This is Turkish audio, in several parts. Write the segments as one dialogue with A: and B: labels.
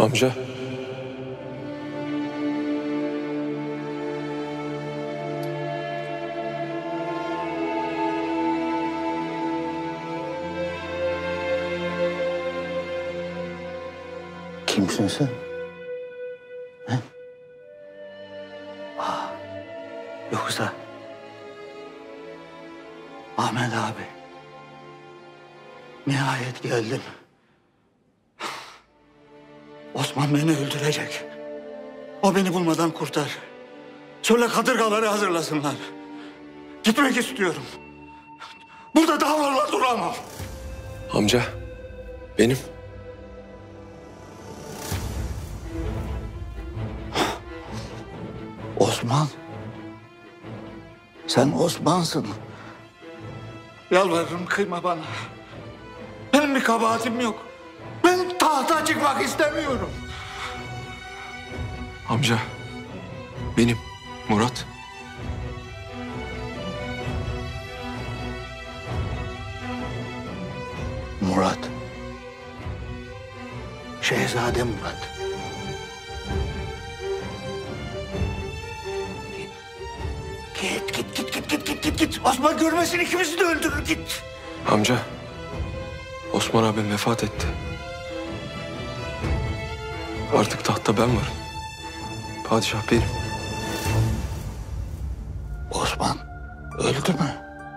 A: Amca.
B: Kimsin sen? He? Yoksa Ahmet abi. Nihayet geldin. Osman beni öldürecek. O beni bulmadan kurtar. Söyle kadırgaları hazırlasınlar. Gitmek istiyorum. Burada daha fazla duramam.
A: Amca. Benim.
B: Osman. Sen Osman'sın. Yalvarırım kıyma bana. Benim bir kabahatim yok. Ben tahta çıkmak istemiyorum.
A: Amca. Benim. Murat.
B: Murat. Şehzade Murat. Git. Osman görmesin, ikimizi de öldürür, git.
A: Amca. Osman abim vefat etti. Artık tahtta ben varım. Padişah benim.
B: Osman öldü mü?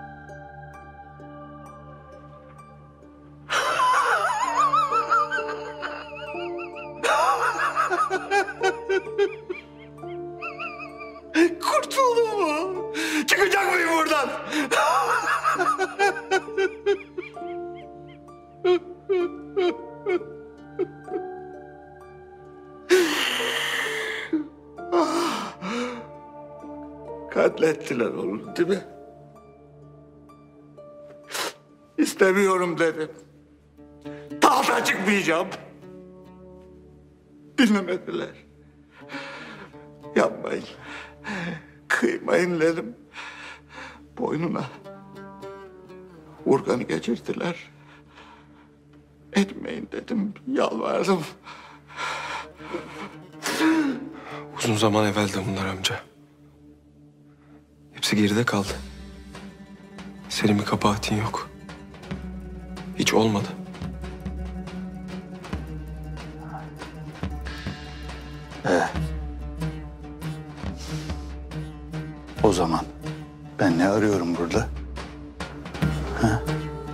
B: Kurtuldum mu? Çıkacak mıyım buradan? Katlettiler onu, değil mi? İstemiyorum dedim. Tahta çıkmayacağım. Dinlemediler. Yapmayın. Kıymayın dedim. Boynuna urganı geçirdiler. Etmeyin dedim. Yalvardım.
A: Uzun zaman evveldi bunlar amca. Hepsi geride kaldı. Senin bir kabahatin yok. Hiç olmadı.
B: O zaman ben ne arıyorum burada? Ha?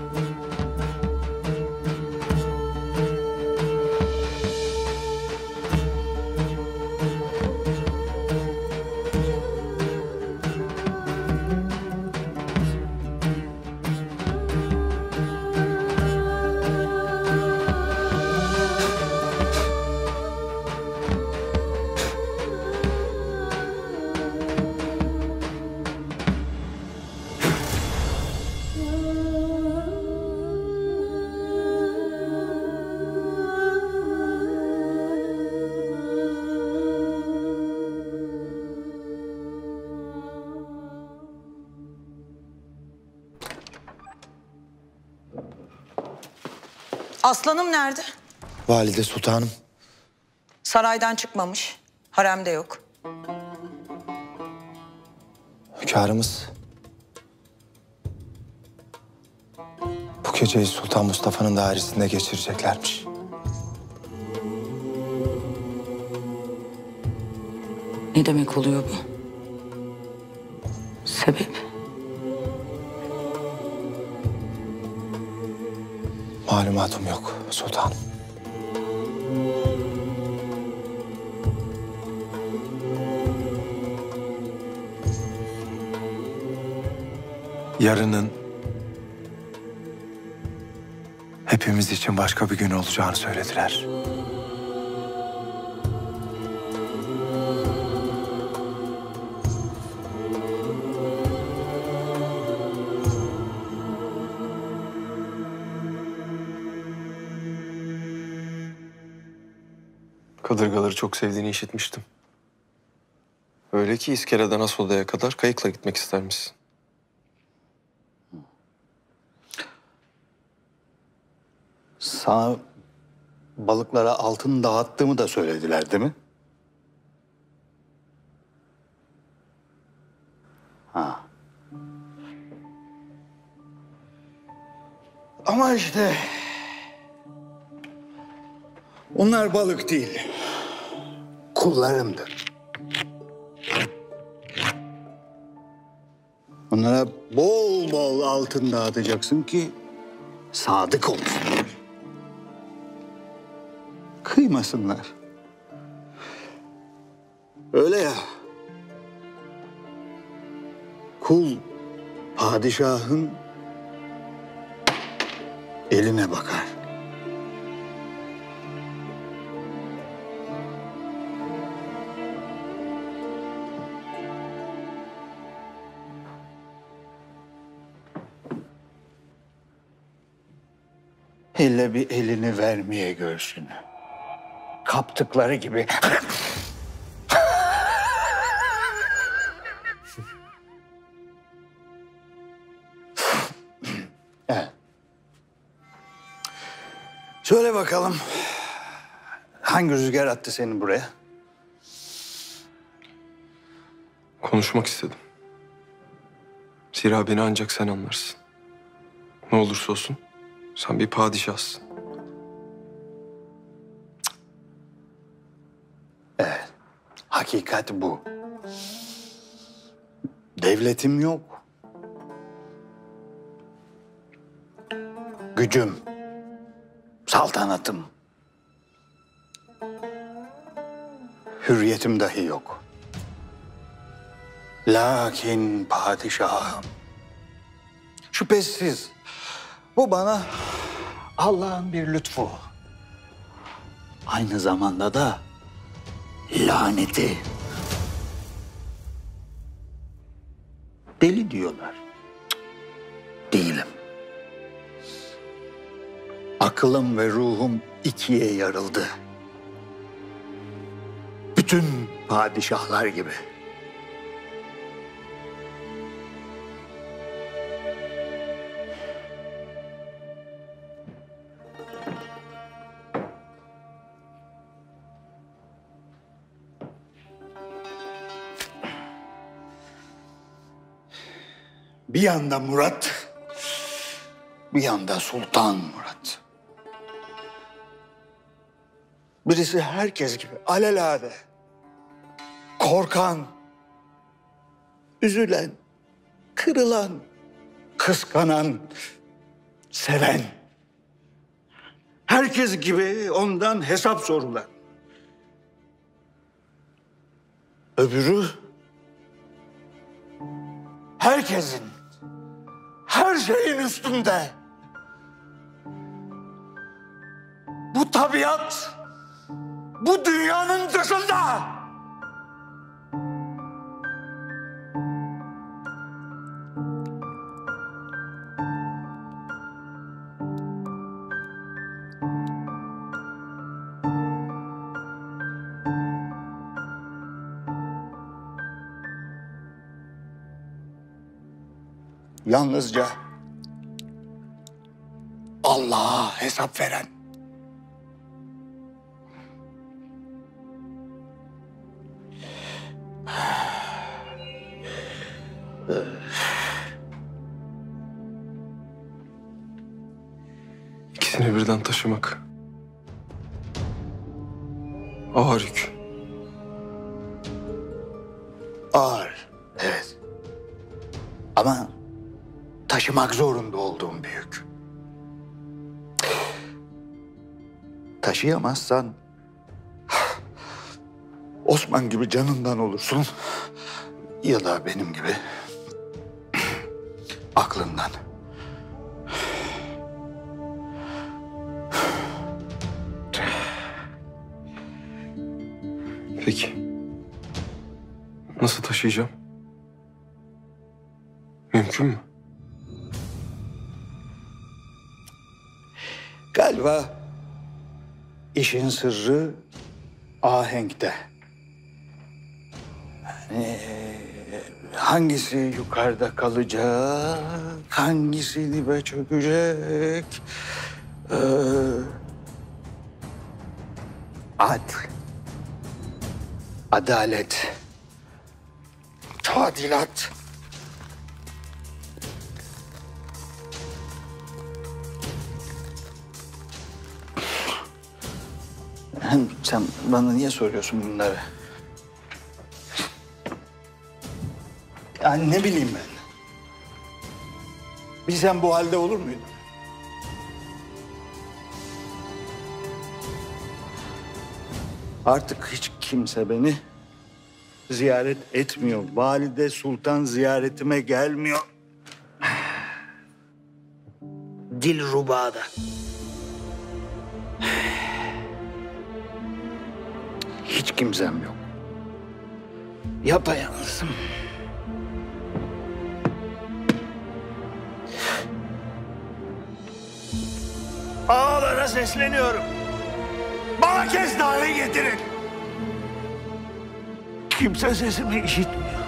C: Aslanım nerede?
D: Valide sultanım.
C: Saraydan çıkmamış. Haremde yok.
D: Hünkârımız bu geceyi Sultan Mustafa'nın dairesinde geçireceklermiş.
C: Ne demek oluyor bu? Sebep?
D: Malumatım yok sultanım. Yarının hepimiz için başka bir gün olacağını söylediler.
A: Kadırgaları çok sevdiğini işitmiştim. Öyle ki İskele'den Asoda'ya kadar kayıkla gitmek istermişsin.
B: Sana balıklara altın dağıttığımı da söylediler değil mi? Ha. Ama işte onlar balık değil. Kullarımdır. Onlara bol bol altın dağıtacaksın ki sadık olsunlar. Kıymasınlar. Öyle ya. Kul padişahın eline bakar. Hele bir elini vermeye göğsünü. Kaptıkları gibi. Evet. Söyle bakalım. Hangi rüzgar attı seni buraya?
A: Konuşmak istedim. Zira beni ancak sen anlarsın. Ne olursa olsun sen bir padişahsın.
B: Evet. Hakikat bu. Devletim yok. Gücüm, saltanatım, hürriyetim dahi yok. Lakin padişahım, şüphesiz bu bana Allah'ın bir lütfu. Aynı zamanda da laneti. Deli diyorlar. Cık, değilim. Aklım ve ruhum ikiye yarıldı. Bütün padişahlar gibi. Bir yanda Murat, bir yanda Sultan Murat. Birisi herkes gibi alelade, korkan, üzülen, kırılan, kıskanan, seven. Herkes gibi ondan hesap sorulan. Öbürü herkesin, her şeyin üstünde. Bu tabiat, bu dünyanın dışında. Yalnızca Allah'a hesap veren.
A: İkisini birden taşımak ağır yük.
B: Ağır, evet. Ama taşımak zorunda olduğum bir yük. Taşıyamazsan Osman gibi canından olursun ya da benim gibi aklından.
A: Peki. Nasıl taşıyacağım? Mümkün mü?
B: Galiba işin sırrı ahenkte. Yani hangisi yukarıda kalacak, hangisi dibe çökecek. Adalet. Tadilat. Hem sen bana niye soruyorsun bunları? Yani ne bileyim ben. Bilsem bu halde olur muydum? Artık hiç kimse beni ziyaret etmiyor. Valide Sultan ziyaretime gelmiyor. Dilruba'da. Hiç kimsem yok. Yapayalnızım. Ağalara sesleniyorum. Bana kestane getirin. Kimse sesimi işitmiyor.